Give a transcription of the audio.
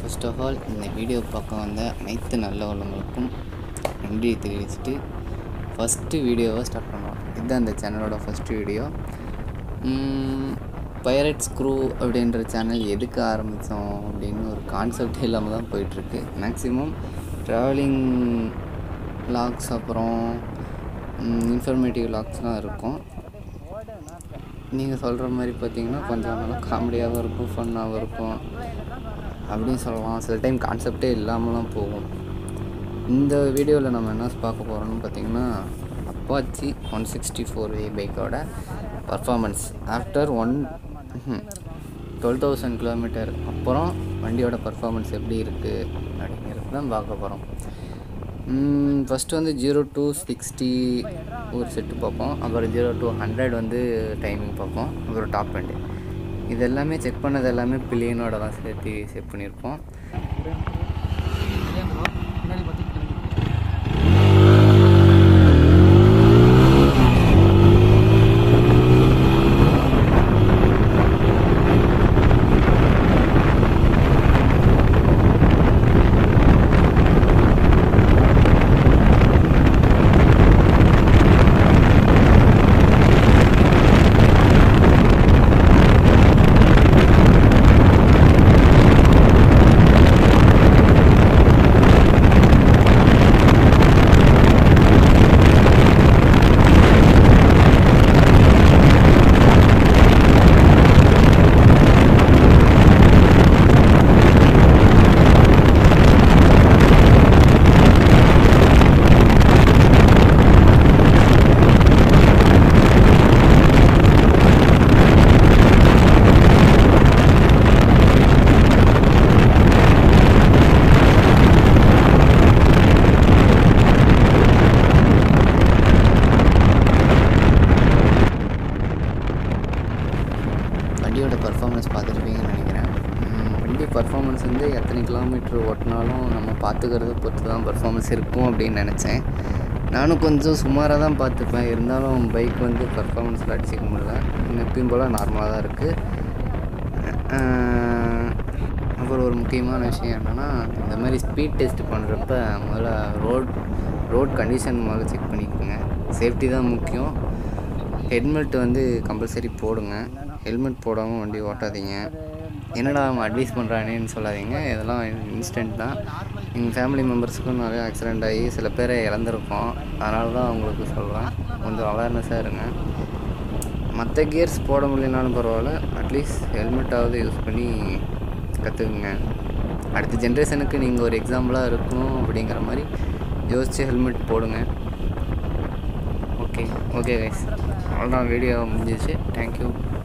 First of all இந்த video பார்க்க வந்த அனைத்து நல்ல உள்ளவங்களுக்கும் நன்றி தெரிவிச்சுட்டு ஃபஸ்ட்டு வீடியோவை ஸ்டார்ட் பண்ணுவோம். இதுதான் இந்த சேனலோட ஃபஸ்ட்டு வீடியோ. பைரட்ஸ் க்ரூ அப்படின்ற சேனல் எதுக்கு ஆரம்பித்தோம் அப்படின்னு ஒரு கான்செப்டே இல்லாமல் தான் போயிட்டுருக்கு. மேக்ஸிமம் ட்ராவலிங் வ்ளாக்ஸ் அப்புறம் இன்ஃபர்மேட்டிவ் வ்ளாக்ஸ்லாம் இருக்கும். நீங்கள் சொல்கிற மாதிரி பார்த்தீங்கன்னா கொஞ்சம் நல்லா காமெடியாகவும் இருக்கும், ஃபன்னாகவும் இருக்கும் அப்படின்னு சொல்லலாம். சில டைம் கான்செப்டே இல்லாமலாம் போகும். இந்த வீடியோவில் நம்ம என்ன பார்க்க போகிறோம்னு பார்த்திங்கன்னா அப்பாச்சி 164V பைக்கோட பர்ஃபார்மன்ஸ் ஆஃப்டர் 12,000 கிலோமீட்டர் அப்புறம் வண்டியோட பர்ஃபார்மன்ஸ் எப்படி இருக்குது அப்படிங்கிறது தான் பார்க்க போகிறோம். ஃபஸ்ட்டு வந்து 0 to 60 ஒரு செட்டு பார்ப்போம். அப்புறம் 0 to 100 வந்து டைமிங் பார்ப்போம். அப்புறம் டாப் எண்டு. இது எல்லாமே செக் பண்ணது எல்லாமே பில்லியனோட தான் சேர்த்து செட் பண்ணியிருப்போம். வண்டியோட பர்ஃபார்மன்ஸ் பார்த்துருப்பீங்கன்னு நினைக்கிறேன். வண்டி பர்ஃபார்மன்ஸ் வந்து எத்தனை கிலோமீட்ரு ஓட்டினாலும் நம்ம பார்த்துக்கிறத பொறுத்து தான் பர்ஃபார்மன்ஸ் இருக்கும் அப்படின்னு நினச்சேன். நானும் கொஞ்சம் சுமாராக தான் பார்த்துப்பேன். இருந்தாலும் பைக் வந்து பர்ஃபார்மன்ஸில் அடிச்சிக்க முடியல. எப்பயும் போல் நார்மலாக தான் இருக்குது. அப்புறம் ஒரு முக்கியமான விஷயம் என்னென்னா, இந்த மாதிரி ஸ்பீட் டெஸ்ட் பண்ணுறப்ப முதல்ல ரோட் கண்டிஷன் முதல்ல செக் பண்ணிக்கோங்க. சேஃப்டி தான் முக்கியம். ஹெல்மெட் வந்து கம்பல்சரி போடுங்க. ஹெல்மெட் போடாமல் வண்டி ஓட்டாதீங்க. என்னடா அவன் அட்வைஸ் பண்ணுறானேன்னு சொல்லாதீங்க. இதெல்லாம் இன்ஸ்டன்ட் தான். எங்கள் ஃபேமிலி மெம்பர்ஸுக்கும் நிறைய ஆக்சிடெண்ட் ஆகி சில பேரை இழந்திருக்கோம். அதனால தான் அவங்களுக்கு சொல்கிறேன், கொஞ்சம் அவேர்னஸாக இருங்க. மற்ற கியர்ஸ் போட முடியலனாலும் பரவாயில்ல, அட்லீஸ்ட் ஹெல்மெட்டாவது யூஸ் பண்ணி கற்றுக்குங்க. அடுத்த ஜென்ரேஷனுக்கு நீங்கள் ஒரு எக்ஸாம்பிளாக இருக்கணும் அப்படிங்கிற மாதிரி யோசித்து ஹெல்மெட் போடுங்க. ஓகே கைஸ், அவ்வளோதான், வீடியோ முடிஞ்சிச்சு. தேங்க்யூ.